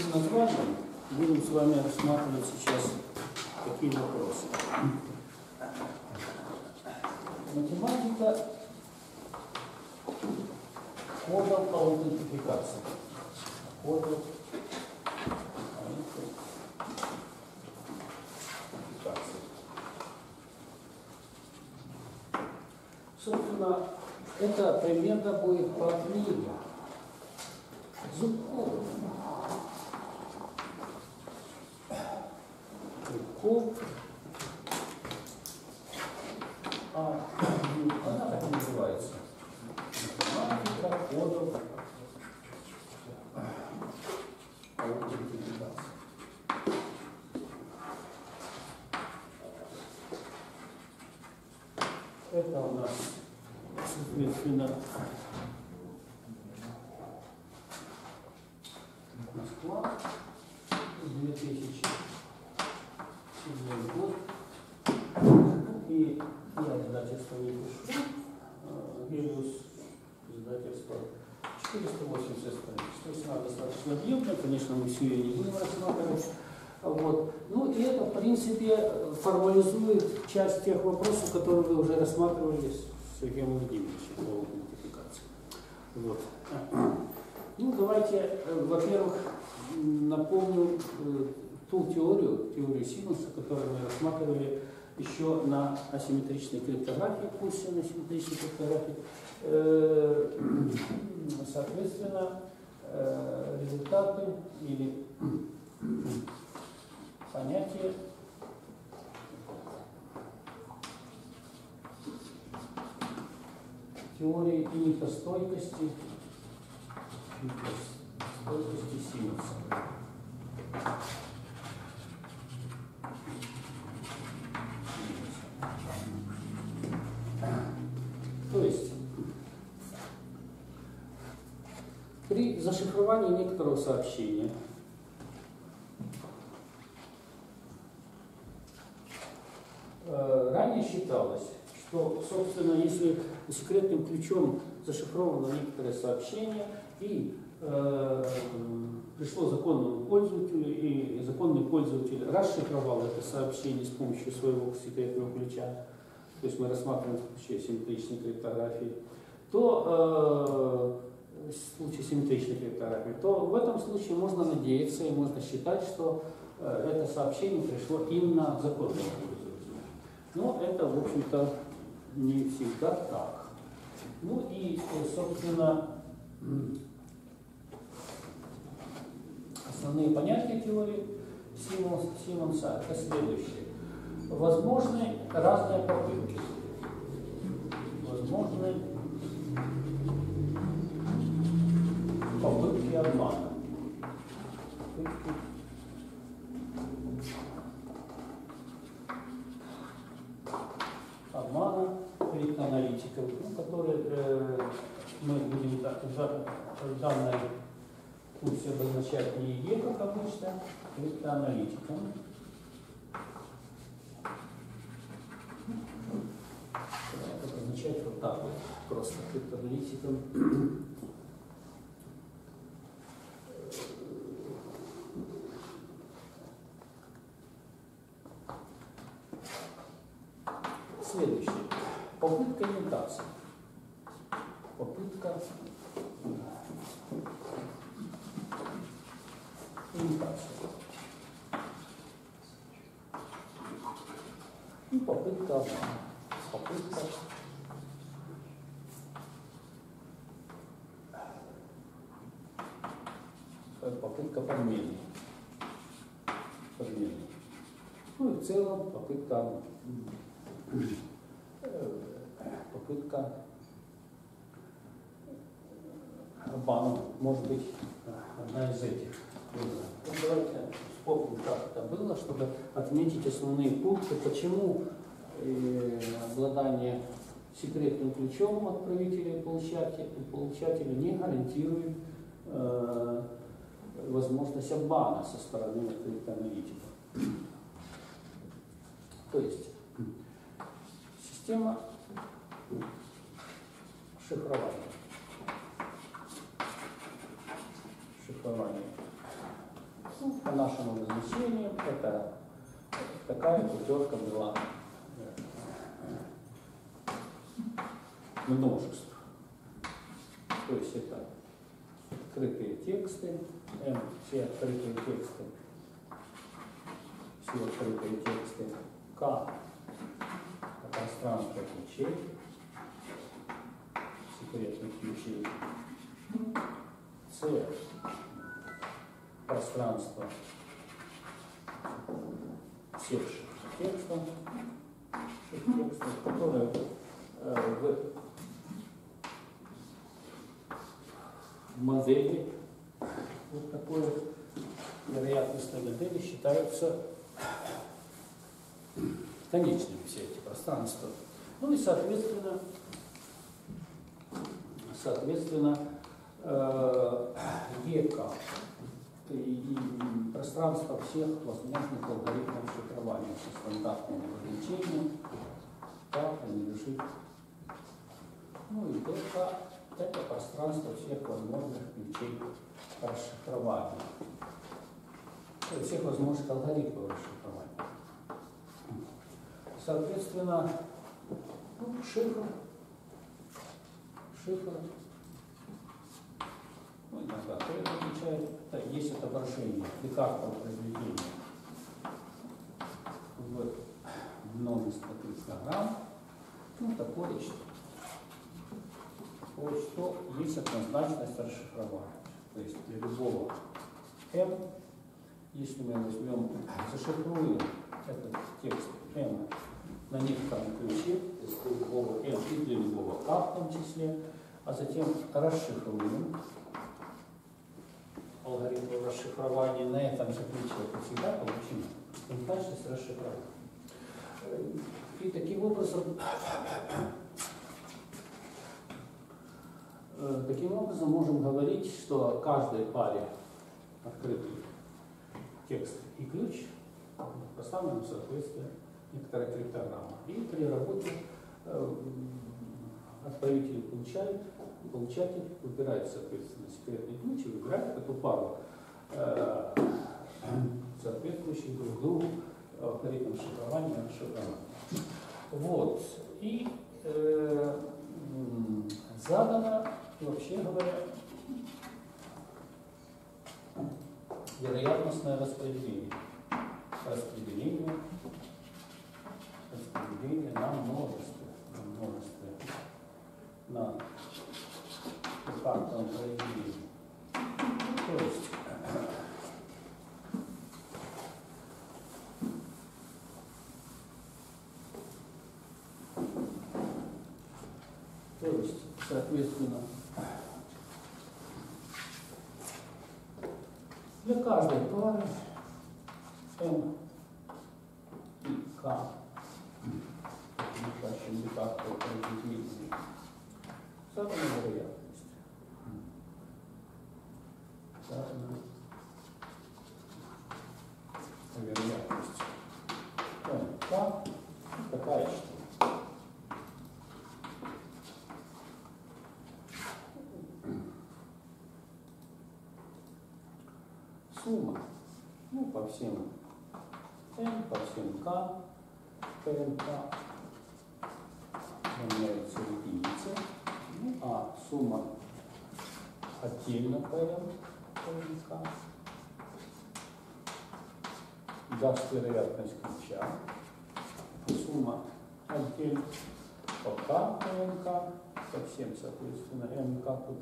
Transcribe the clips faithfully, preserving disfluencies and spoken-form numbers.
общим названием будем с вами рассматривать сейчас такие вопросы. Математика кодов аутентификации. Кодов аутентификации. Собственно, эта примета будет по книге Зубков. Зубков. А, она так и называется. Математика кодов аутентификации. Это у нас, соответственно, Москва, две тысячи седьмой год. И я издательство не пишу. Гелиус издательство четыреста восемьдесят страниц. То есть она достаточно объемная, конечно, мы все ее не будем рассматривать. Вот. Ну и это, в принципе, формализует часть тех вопросов, которые вы уже рассматривали с Сергеем Владимировичем по аутентификации. Вот. Ну, давайте, во-первых, напомню ту теорию, теорию Симонса, которую мы рассматривали еще на асимметричной криптографии, курсе на асимметричной криптографии. Соответственно, результаты или понятие теории иникостойкости, иникостойкости Симонса. То есть при зашифровании некоторого сообщения ранее считалось, что, собственно, если секретным ключом зашифровано некоторое сообщение и э, пришло законному пользователю, и законный пользователь расшифровал это сообщение с помощью своего секретного ключа, то есть мы рассматриваем в случае симметричной криптографии, то э, в случае симметричной криптографии, то в этом случае можно надеяться и можно считать, что э, это сообщение пришло именно от законного пользователя. Но это, в общем-то, не всегда так. Ну и, собственно, основные понятия теории Симонса – это следующие. Возможны разные попытки. Возможны попытки обмана. Попытки обмана криптоаналитиков, ну, которые э, мы будем так, в данной курсе обозначать не ЕГЭ, как обычно, криптоаналитиком. Обозначать вот так вот, просто криптоаналитиком. Следующее. Попытка имитации. Попытка имитации. И попытка обмана. Попытка попытка подмены. Подмены. Ну и в целом попытка попытка обмана, может быть, одна из этих. Ну, давайте вспомним, как это было, чтобы отметить основные пункты, почему э, обладание секретным ключом отправителя и получателя, получателя не гарантирует э, возможность обмана со стороны криптоаналитиков. То есть система шифрования. Шифрование. Ну, по нашему назначению это такая пятерка была множество. То есть это открытые тексты, М, все открытые тексты, все открытые тексты, К это пространство ключей, секретных ключей, С пространство всех текстов, текстов, которые э, в модели, вот такой вероятностной модели считаются конечными все эти пространства. Ну и соответственно, соответственно, э, века и, и пространство всех возможных алгоритмов шифрования со стандартным ограничением, так принадлежит. Ну и это, это пространство всех возможных ключей расшифрования, всех возможных алгоритмов расшифрования. Соответственно, ну, шифр, шифр, ну, иногда это означает, да, есть отображение декартового произведения в множество криптограмм, ну, такое что, такое что есть однозначность расшифрования. То есть для любого M, если мы возьмем, зашифруем этот текст M на некотором ключе, то есть для любого M и для любого K в том числе, а затем расшифруем алгоритм расшифрования на этом же ключе, это всегда получим однозначность расшифрования. И таким образом, таким образом можем говорить, что каждой паре открытый текст и ключ поставлен в соответствие некоторая криптограмма. И при работе э, отправитель получает, получатель выбирает, соответственно, секретный ключ и выбирает эту пару, э, соответствующую друг другу алгоритм шифрования и расшифрования. Вот. И э, задано, вообще говоря, вероятностное распределение. Распределение, распределение на множестве, на множестве, на декартовом произведении. То есть то есть, соответственно, для каждой пары M и K, в декартовом произведении, задана вероятность. Задана вероятность. M, K такая что. Сумма, ну, по всем M, по всем K, ПМК равняется единице, ну, а сумма отдельно ПМ, ПМК даст вероятность ключа, сумма отдельно по К ПМК, по всем, соответственно, МК тут,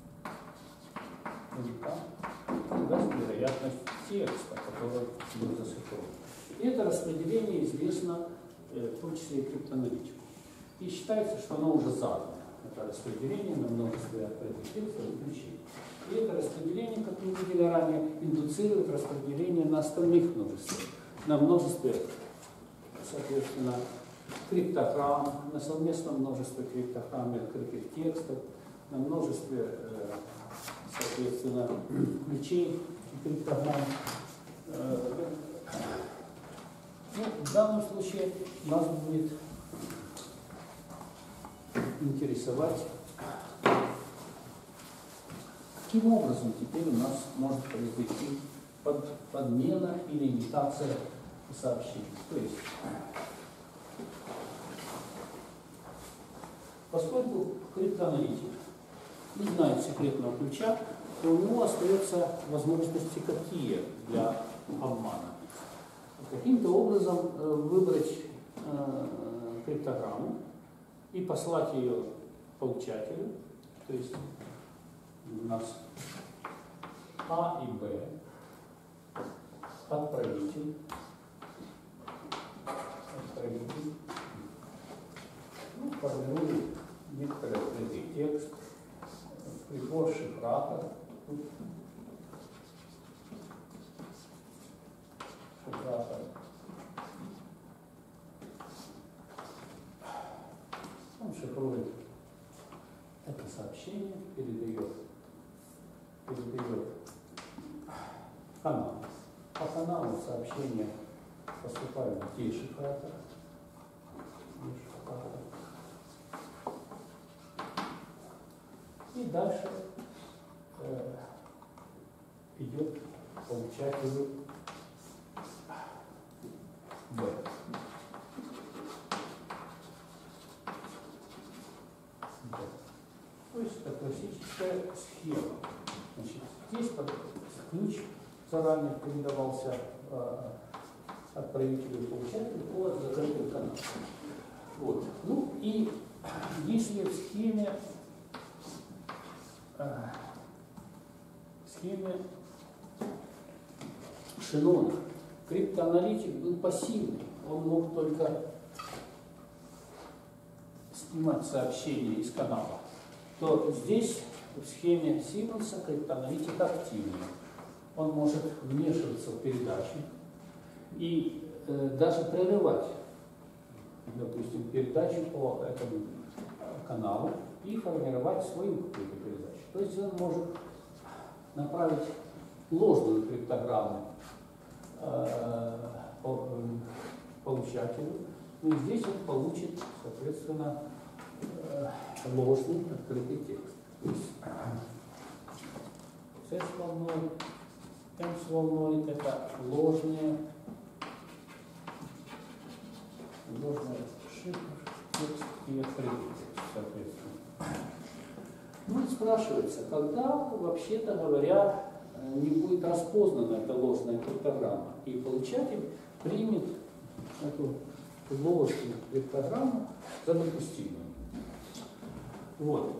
МК даст вероятность текста, который был зашифрован. И это распределение известно э, в том числе и криптоаналитику. И считается, что оно уже задано. Это распределение на множестве открытых текстов и ключей. И это распределение, как мы видели ранее, индуцирует распределение на остальных множествах. На множестве, соответственно, криптограмм, на совместном множестве криптограмм и открытых текстов, на множестве, э, соответственно, ключей и криптограмм. Э, ну, в данном случае нас будет интересовать, каким образом теперь у нас может произойти под, подмена или имитация сообщений. То есть, поскольку криптоаналитик не знает секретного ключа, то у него остаются возможности какие для обмана. Каким-то образом выбрать э, криптограмму и послать ее получателю, то есть у нас А и Б, отправитель, отправитель, ну, формирует некоторый открытый текст, прибор шифратор, шифратор. Он шифрует это сообщение, передает, передает канал. По каналу сообщения поступают в дешифратор. И дальше э, идет получателю Б. То есть это классическая схема. Значит, здесь ключ заранее передавался э, отправителю и получателю по закрытым каналам. Вот. Ну и если в схеме, э, в схеме Шеннона криптоаналитик был пассивный, он мог только снимать сообщения из канала, то здесь в схеме Симмонса криптоаналитик активный. Он может вмешиваться в передачи и э, даже прерывать, допустим, передачу по этому каналу и формировать свою какую-то передачу. То есть он может направить ложную криптограмму э, по, э, получателю, ну и здесь он получит, соответственно, э, ложный открытый текст. То есть C с волной, M с волной — это ложные, ложный шифр, текст и открытый текст, соответственно. Ну, спрашивается, когда, вообще-то говоря, не будет распознана эта ложная криптограмма, и получатель примет эту ложную криптограмму за допустимую. Вот.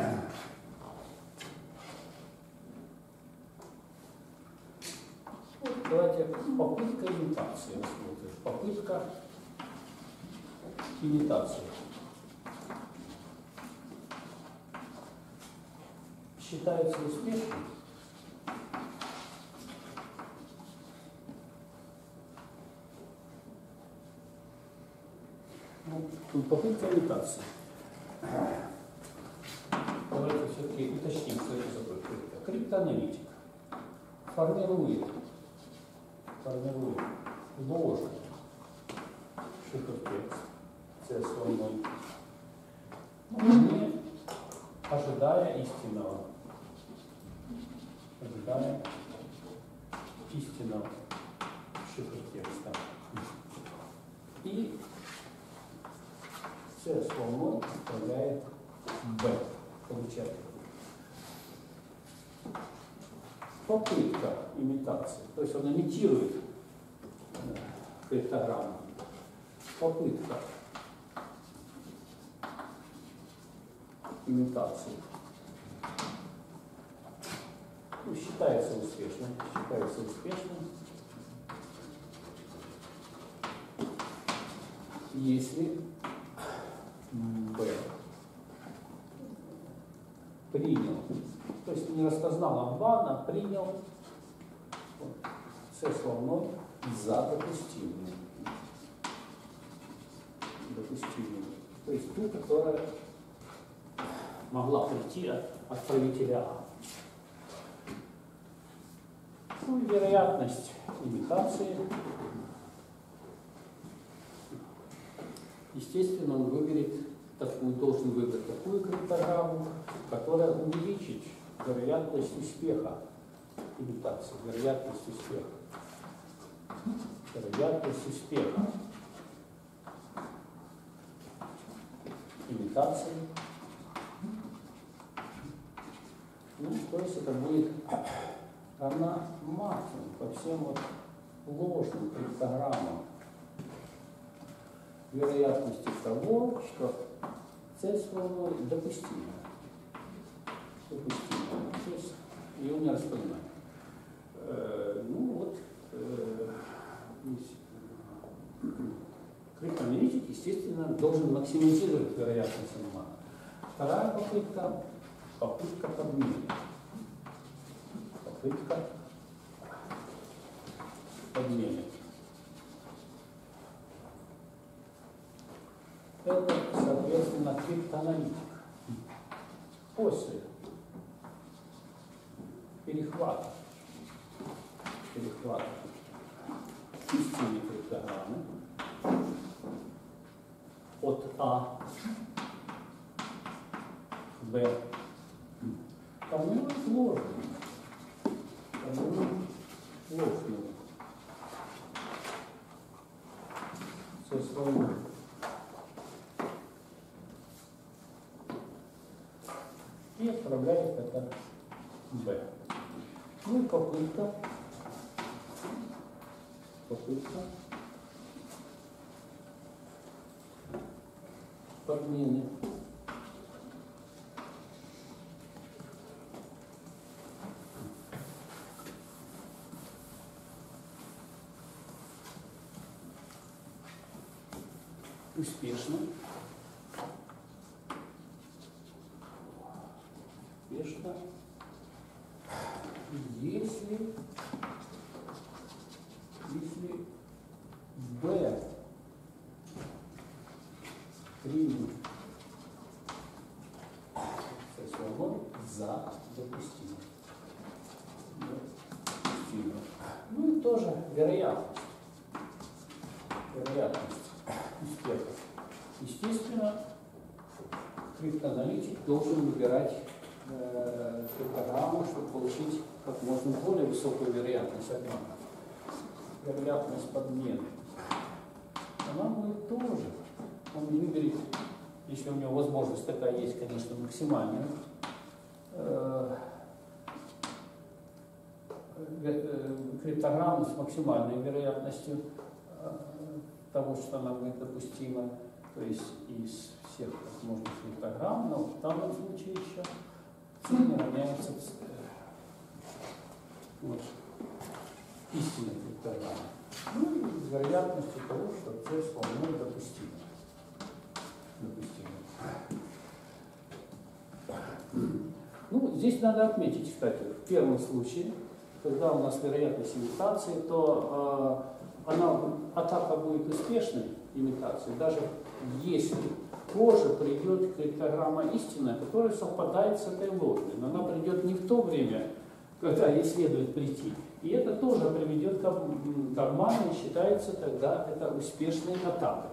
Вот давайте попытка имитации рассмотрим. Попытка имитации. Считается успешным. Ну, попытка имитации. Давайте все-таки уточним, что это за попытка. Криптоаналитик формирует, формирует ложный шифр-текст C с волной, ну, не ожидая истинного, ожидая истинного шифр-текста. И C с волной отправляет B, получатель. Попытка имитации, то есть он имитирует криптограмму. Попытка имитации, ну, считается успешным, считается успешным, если Б принял, то есть не распознал обман, а принял C с волной за допустимую. Допустимую. То есть ту, которая могла прийти от отправителя А. Ну и вероятность имитации. Естественно, он выберет такую, должен выбрать такую криптограмму, которая увеличит вероятность успеха имитации, вероятность успеха. Вероятность успеха. Имитации. Ну, то есть это будет равна максимум по всем вот ложным криптограммам вероятности того, что цель с волной допустима. Допустима. То есть ее не распознать. Э, ну вот э, криптоаналитик, естественно, должен максимизировать вероятность обмана. Вторая попытка – попытка подмены. Попытка подмены. Это, соответственно, криптоаналитик. После перехвата, перехвата истинной криптограммы от А к Б формирует ложную, формирует ложную со своим и отправляет это в Б. Ну и попытка, попытка подмены. Успешно. Успешно. Если, если Б примет со свободой за допустимо. Допустимо. Ну и тоже вероятность. Вероятность успеха. Естественно, криптоаналитик должен выбирать э, криптограмму, чтобы получить как можно более высокую вероятность обмана. Вероятность подмены. Она будет тоже. Он выберет, если у него возможность такая есть, конечно, максимальную, э, э, криптограмму с максимальной вероятностью э, того, что она будет допустима, то есть из всех возможных криптограмм, но в данном случае еще цены равняются вот, истинной криптограмме. Ну и вероятностью того, что цель с волной допустима. Допустима. Ну, здесь надо отметить, кстати, в первом случае, когда у нас вероятность имитации, то э, она, атака будет успешной имитацией, даже если позже придет криптограмма истинная, которая совпадает с этой ложной, но она придет не в то время, когда ей следует прийти. И это тоже приведет к обману, и считается тогда это успешной атакой.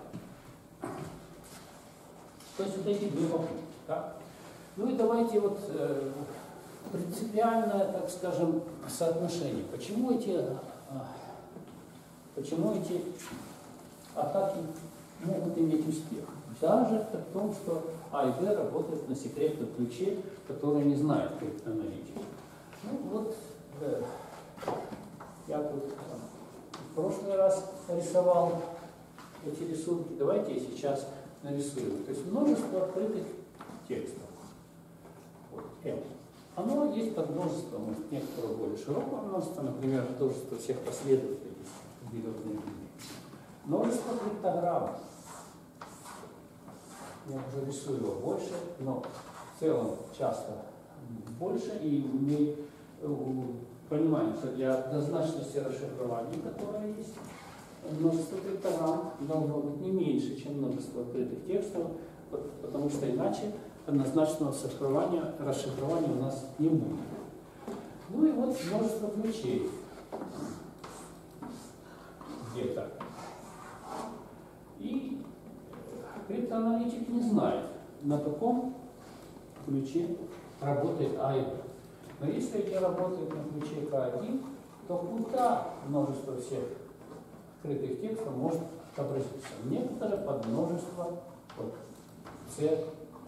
То есть вот эти две попытки. Да? Ну и давайте вот э, принципиальное, так скажем, соотношение. Почему эти, э, почему эти атаки могут иметь успех? Даже при том, что А и Б работают на секретном ключе, который не знает криптоаналитики. Ну вот, э, я тут там, в прошлый раз рисовал эти рисунки. Давайте я сейчас нарисую. То есть множество открытых текстов. Вот, M. Оно есть под множеством, может, некоторого более широкого множества, например, множество всех последователей звездной линии. Множество криптограмм. Я уже рисую его больше, но в целом часто больше, и мы понимаем, что для однозначности расшифрования, которое есть, множество криптограмм должно быть не меньше, чем множество открытых текстов, потому что иначе однозначного расшифрования, расшифрования у нас не будет. Ну и вот множество ключей где-то. И криптоаналитик не знает, на каком ключе работает А и Б. Но если я работаю на ключе К один, то куда множество всех открытых текстов может отобразиться? Некоторое подмножество вот, С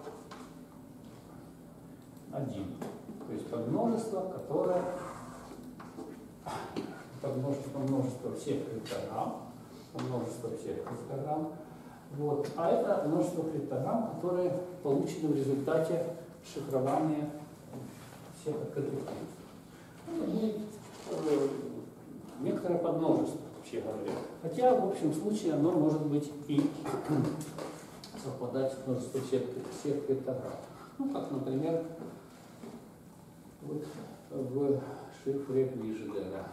один. То есть подмножество, которое подмножество множество всех криптограмм, множество всех криптограмм. Вот. А это множество криптограмм, которые получены в результате шифрования всех открытых текстов. Это будет э, некоторое подмножество, вообще говоря. Хотя, в общем случае, оно может быть и совпадать с множеством всех, всех криптограмм. Ну, как, например, вот в шифре Глижедера.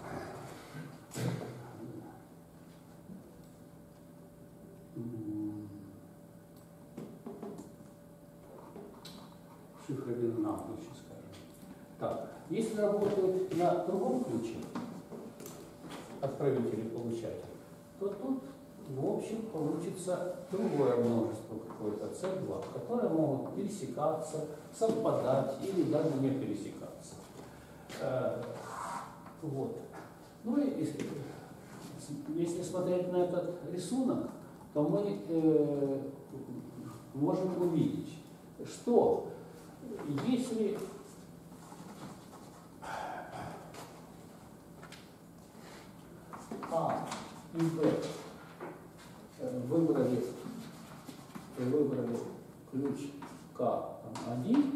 Шифры длина, лучше скажем. Так, если работают на другом ключе, отправитель и получатель, то тут, в общем, получится другое множество какое-то С два, которые могут пересекаться, совпадать или даже не пересекаться. Э, вот. Ну и если, если смотреть на этот рисунок, то мы э, можем увидеть, что если А и Б выбрали, выбрали ключ К один,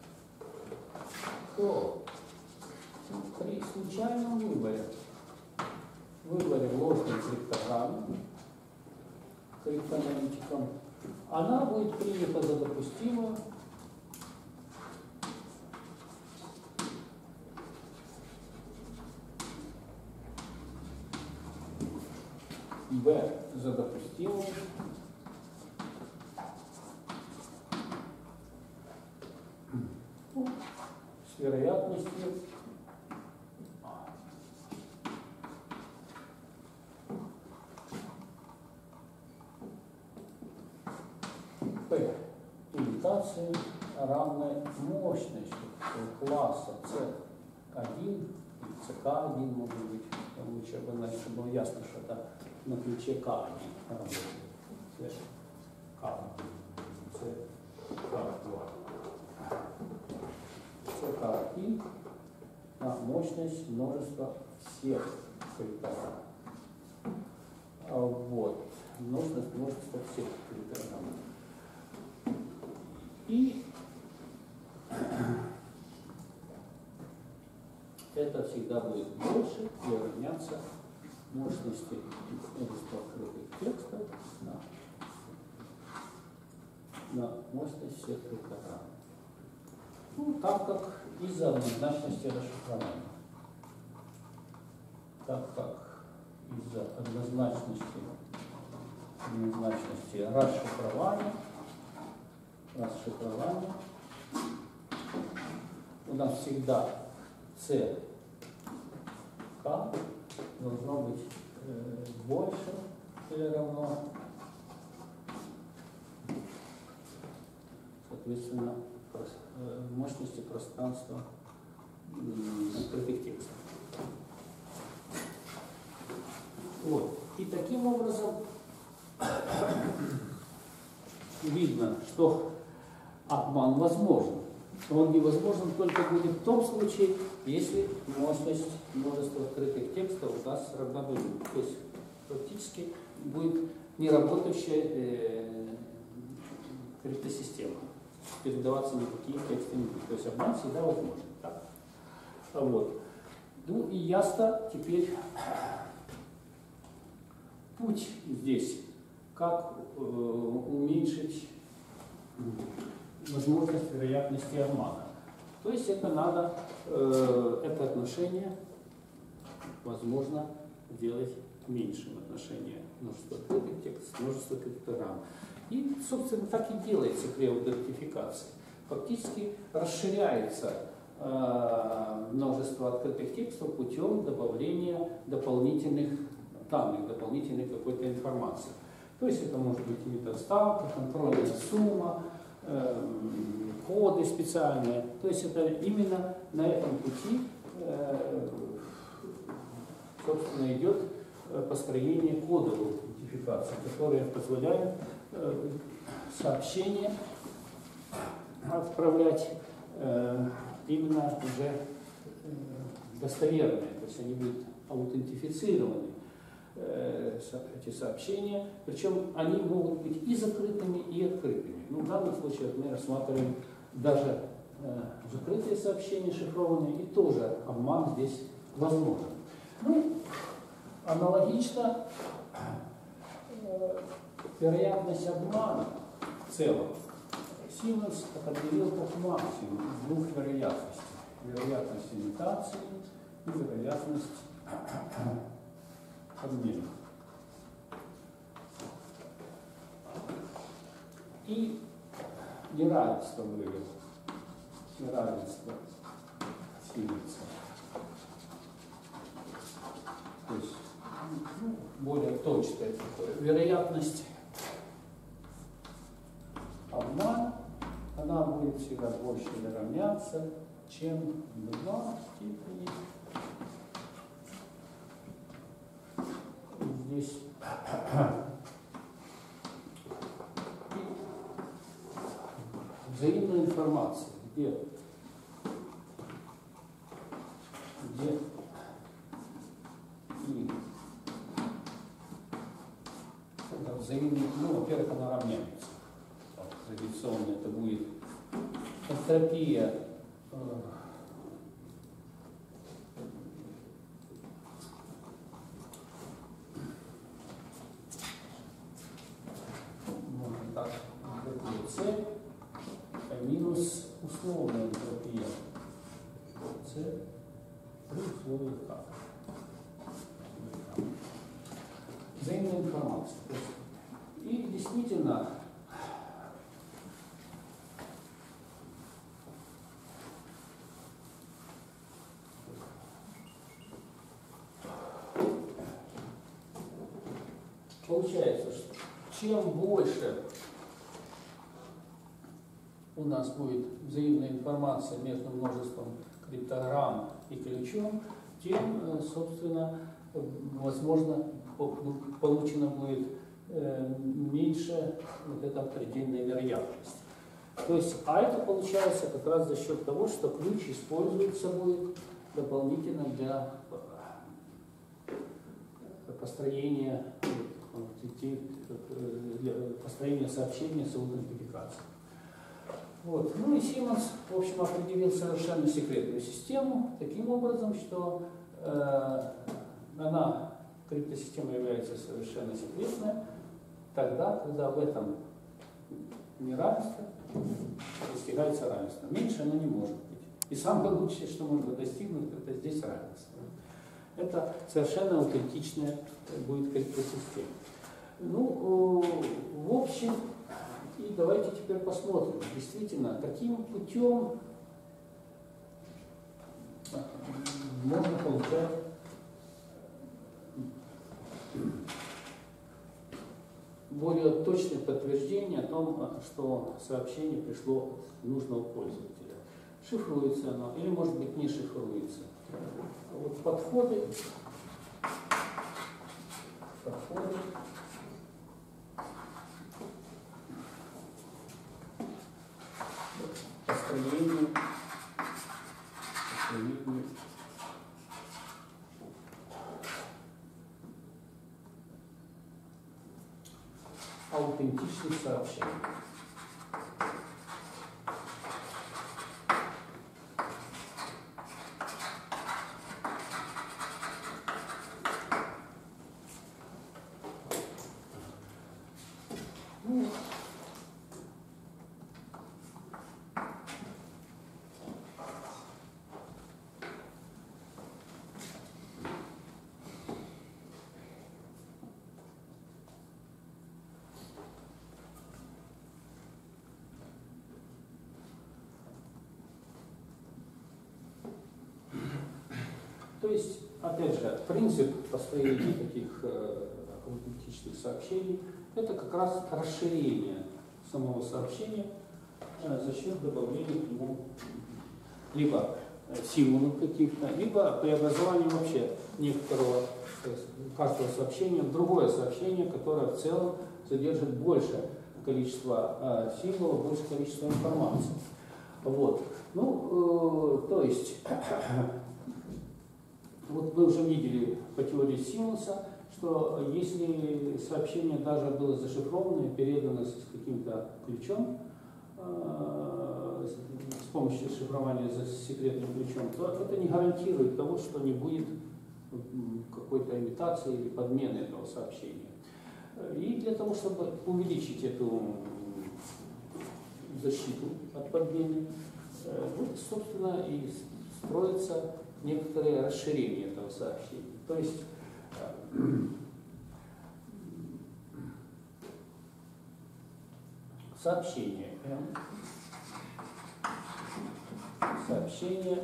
то при случайном выборе выборе ложной криптограммы криптоаналитиком, она будет принята за допустимую Б за допустимую с вероятностью P имитации равной мощности класса С один, С К один может быть, лучше обозначить, чтобы было ясно, что это на ключе К один работает. С К один, С К два. С К один на мощность множества всех криптограмм. Вот. Множество, множество всех криптограмм. И это всегда будет больше и равняться мощности множества открытых текстов на, на мощность всех криптограмм. Ну, так как из-за однозначности расшифрования. Так как из-за однозначности, однозначности расшифрования, расшифрования у нас всегда С К должно быть э, больше или равно, соответственно, э, мощности пространства э, открытых текстов. Вот. И таким образом видно, что обман возможен. Он невозможен только будет в том случае, если мощность множества открытых текстов у нас равна нулю. То есть практически будет неработающая э, криптосистема. Передаваться никакие тексты не будут. То есть обман всегда возможен. Так? Вот. Ну и ясно теперь путь здесь, как э, уменьшить возможность вероятности обмана. То есть это надо, э, это отношение возможно делать меньшим отношение множества открытых текстов, множества криптограмм. И, собственно, так и делается при аутентификации. Фактически расширяется э, множество открытых текстов путем добавления дополнительных данных, дополнительной какой-то информации. То есть это может быть метаставка, контрольная сумма, э, коды специальные. То есть это именно на этом пути, э, собственно, идет построение кодовой аутентификации, которая позволяет э, сообщения отправлять э, именно уже э, достоверные, то есть они будут аутентифицированы, э, эти сообщения, причем они могут быть и закрытыми, и открытыми. Ну, в данном случае мы рассматриваем даже э, закрытые сообщения, шифрованные, и тоже обман здесь возможен. Ну, аналогично э, вероятность обмана в целом Симмонс определил как максимум двух вероятностей. Вероятность имитации и вероятность обмена. И неравенство вывел. Неравенство Симмонса. То есть ну, более точное такое. Вероятность обмана, она будет всегда больше или равняться, чем два степени. И здесь взаимная информация. Где? Где? И когда взаимная, ну, во-первых, она равняется. Традиционно это будет энтропия э, можно так, энтропия С минус условная энтропия С при условии К. Взаимная информация. И действительно получается, что чем больше у нас будет взаимная информация между множеством криптограмм и ключом, тем, собственно, возможно, получено будет меньше вот эта предельная вероятность. То есть, а это получается как раз за счет того, что ключ используется будет дополнительно для построения, для построения сообщения с аутентификацией. Вот. Ну и Симмонс, в общем, определил совершенно секретную систему таким образом, что э, она, криптосистема, является совершенно секретной тогда, когда в этом неравенстве достигается равенство. Меньше оно не может быть. И самое лучшее, что можно достигнуть, это здесь равенство. Это совершенно аутентичная будет криптосистема. Ну, в общем, и давайте теперь посмотрим, действительно, каким путем можно получать более точное подтверждение о том, что сообщение пришло от нужного пользователя. Шифруется оно или, может быть, не шифруется. Вот подходы, подходы построению, построению аутентичных сообщений. Ну, то есть, опять же, принцип построения таких э, аутентичных сообщений — это как раз расширение самого сообщения за счет добавления к нему либо символов каких-то, либо преобразования вообще некоторого, каждого сообщения в другое сообщение, которое в целом содержит большее количество э, символов, большее количество информации. Вот. Ну, э, то есть, вот вы уже видели по теории Симонса, что если сообщение даже было зашифровано и передано с каким-то ключом, э, с помощью шифрования за секретным ключом, то это не гарантирует того, что не будет какой-то имитации или подмены этого сообщения. И для того, чтобы увеличить эту защиту от подмены, вот, собственно, и строится некоторое расширение этого сообщения. То есть сообщение М, сообщение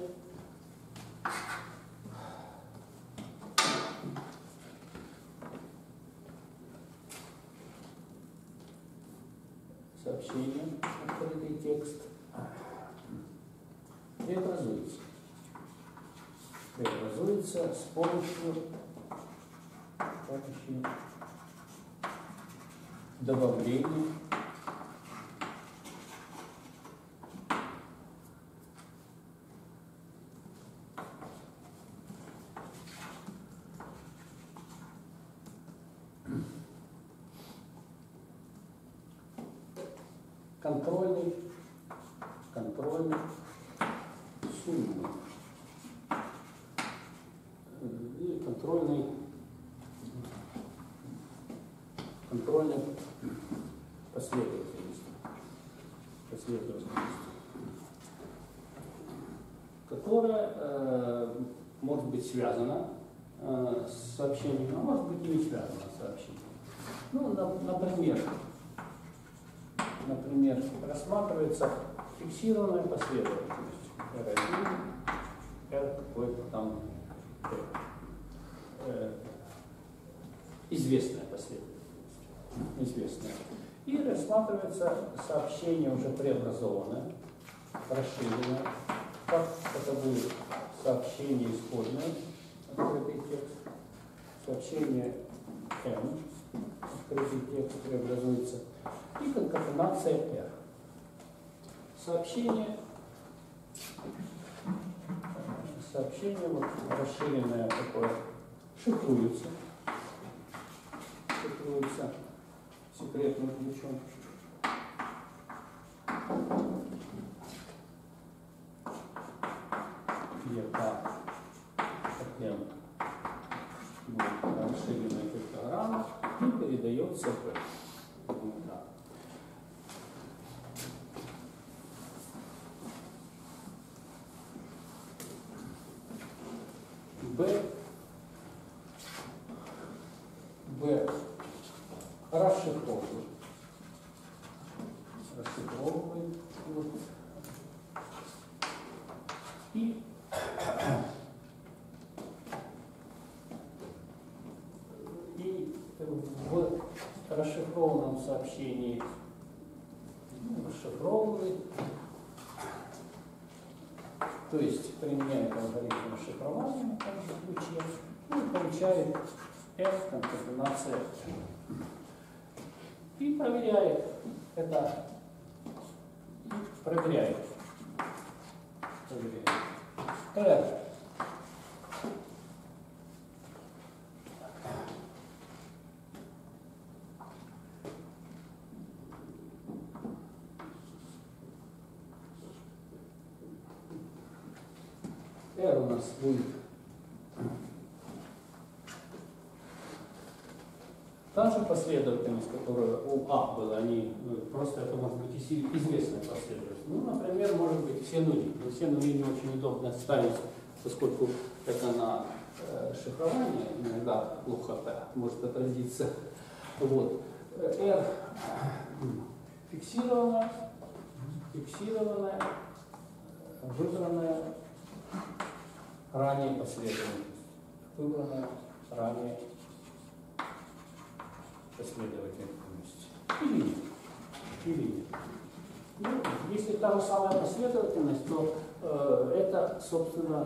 сообщение, открытый текст, преобразуется. Преобразуется с помощью, помощью добавления контрольной, контрольной суммы и контрольной, контрольной последовательности, последовательности, которая э, может быть связана э, с сообщением, а может быть и не связана с сообщением. Ну, на, например, Например, рассматривается фиксированная последовательность эр один, R какой-то там э, известная последовательность, известная. И рассматривается сообщение уже преобразованное, расширенное, как это будет сообщение исходное, открытый текст, сообщение M, открытый текст преобразуется, и конкатенация R. Сообщение, сообщение вот, расширенное такое, шифруется, шифруется секретным ключом. Где-то M будет расширенная криптограмма и передается в да. Б, Б расшифровывает, расшифровывает вот. И и в расшифрованном сообщении ну, расшифровывает, то есть применяет алгоритм расшифрования в том же ключе, ну, и получает F конкатенация и проверяет это, проверяет, проверяет. R R у нас будет та же последовательность, которая у А была, они, просто это может быть известная последовательность. Ну, например, может быть все нули. Но все нули не очень удобно ставить, поскольку это на э, шифрование иногда плохо может отразиться. Вот. R фиксированная, фиксированная, выбранная ранее последовательность, выбранная ранее последовательность. Или нет. Или нет. Ну, если та же самая последовательность, то э, это, собственно,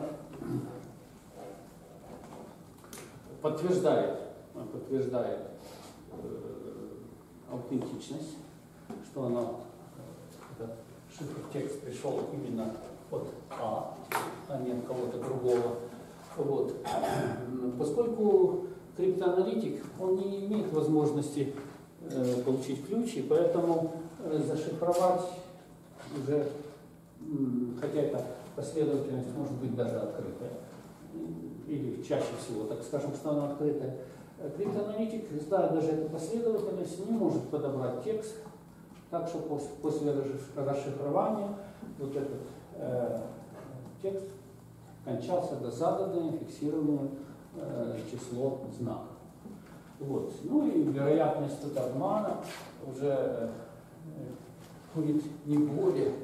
подтверждает, подтверждает э, аутентичность, что оно, этот шифр-текст пришел именно от А, а не от кого-то другого. Вот. Поскольку криптоаналитик, он не имеет возможности э, получить ключ, и поэтому э, зашифровать уже, хотя эта последовательность может быть даже открытая, или чаще всего, так скажем, что она открытая, криптоаналитик, зная даже эту последовательность, не может подобрать текст так, что после, после расшифрования вот этот э, текст кончался до заданное фиксированное э, число знаков. Вот. Ну и вероятность тут обмана уже э, будет не более.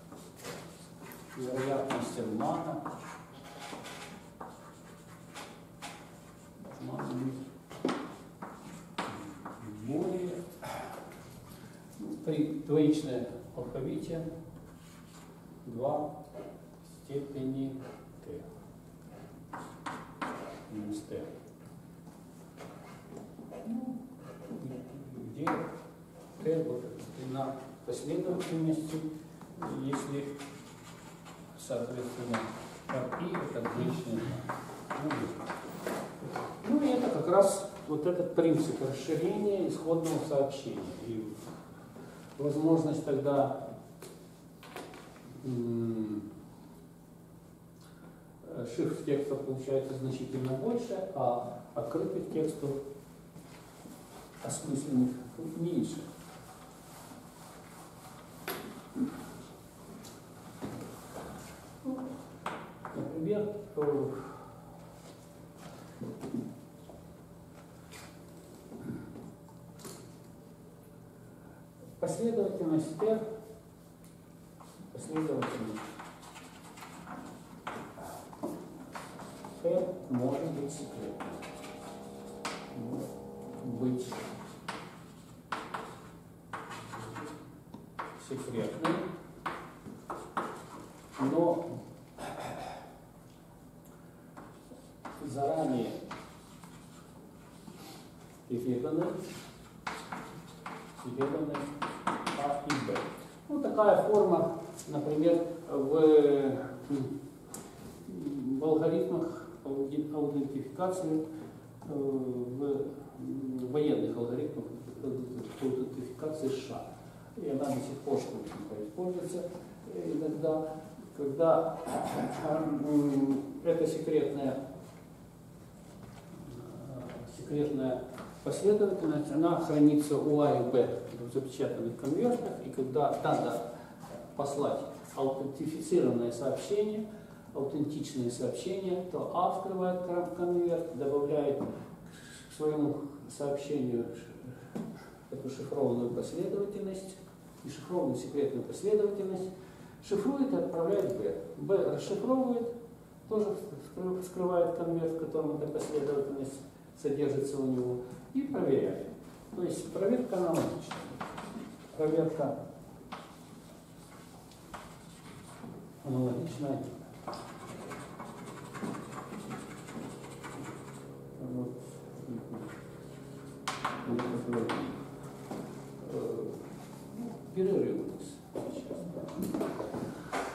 Вероятность обмана обмана более при двоичном алфавите два в степени t минус t. Ну, где t вот длина последовательности, если соответственно как и это двоичный знак. Ну и это как раз вот этот принцип расширения исходного сообщения. И возможность тогда шифр текста получается значительно больше, а открытых текстов осмысленных меньше. Например, последовательность R, последовательность R может быть секретной. Может быть секретной, но заранее переданы, переданы А и Б. Ну, такая форма, например, в, в алгоритмах аутентификации, в военных алгоритмах аутентификации США. И она до сих пор используется иногда, когда это секретная секретная последовательность, она хранится у А и Б в запечатанных конвертах, и когда надо послать аутентифицированное сообщение, аутентичное сообщение, то А вскрывает конверт, добавляет к своему сообщению эту шифрованную последовательность, и шифрованную секретную последовательность, шифрует и отправляет Б. Б расшифровывает, тоже вскрывает конверт, в котором эта последовательность содержится у него, и проверяет. То есть проверка аналогичная. Проверка аналогичная. Вот. Перерыв у нас сейчас.